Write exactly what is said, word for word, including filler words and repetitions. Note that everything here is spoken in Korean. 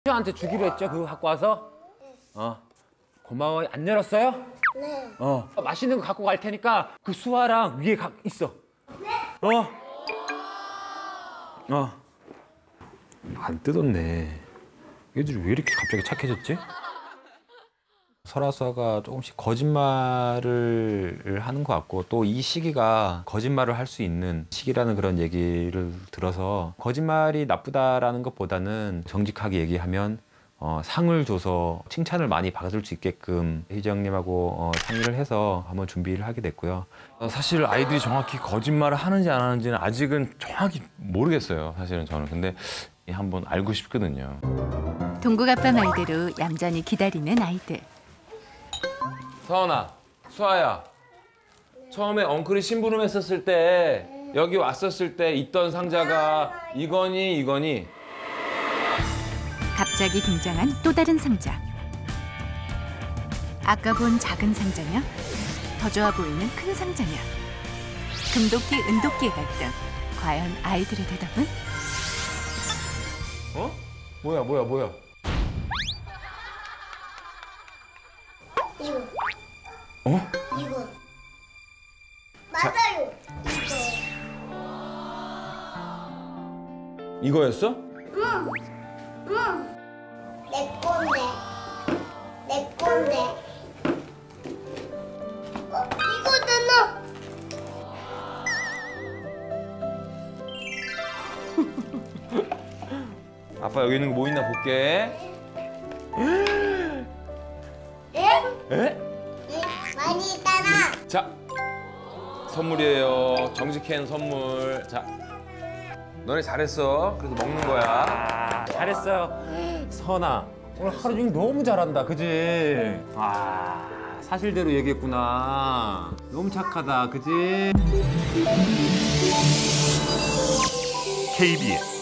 수아한테 주기로 했죠? 그거 갖고 와서? 어. 고마워. 안 열었어요? 네. 어. 맛있는 거 갖고 갈 테니까 그 수아랑 위에 가, 있어. 네. 어. 어. 안 뜯었네. 얘들이 왜 이렇게 갑자기 착해졌지? 설아수아가 조금씩 거짓말을 하는 것 같고 또 이 시기가 거짓말을 할 수 있는 시기라는 그런 얘기를 들어서 거짓말이 나쁘다라는 것보다는 정직하게 얘기하면 어, 상을 줘서 칭찬을 많이 받을 수 있게끔 희정님하고 어, 상의를 해서 한번 준비를 하게 됐고요. 사실 아이들이 정확히 거짓말을 하는지 안 하는지는 아직은 정확히 모르겠어요. 사실은 저는. 근데 한번 알고 싶거든요. 동국 아빠 말대로 얌전히 기다리는 아이들. 서원아, 수아야. 처음에 엉클이 심부름 했었을 때 여기 왔었을 때 있던 상자가 이거니 이거니? 갑자기 등장한 또 다른 상자. 아까 본 작은 상자냐? 더 좋아 보이는 큰 상자냐? 금도끼, 은도끼의 갈등. 과연 아이들의 대답은? 어? 뭐야 뭐야 뭐야? 이거. 어? 이거. 맞아요. 이거. 이거였어? 응. 응. 내 건데. 내 건데. 어, 이거잖아. 아빠 여기 있는 거 뭐 있나 볼게. 에? 에? 응, 많이 있잖아. 자, 선물이에요. 정직한 선물. 자, 너네 잘했어. 그래서 먹는 거야. 아, 잘했어요. 선아, 오늘 하루 종일 너무 잘한다, 그지? 아, 사실대로 얘기했구나. 너무 착하다, 그지? 케이비에스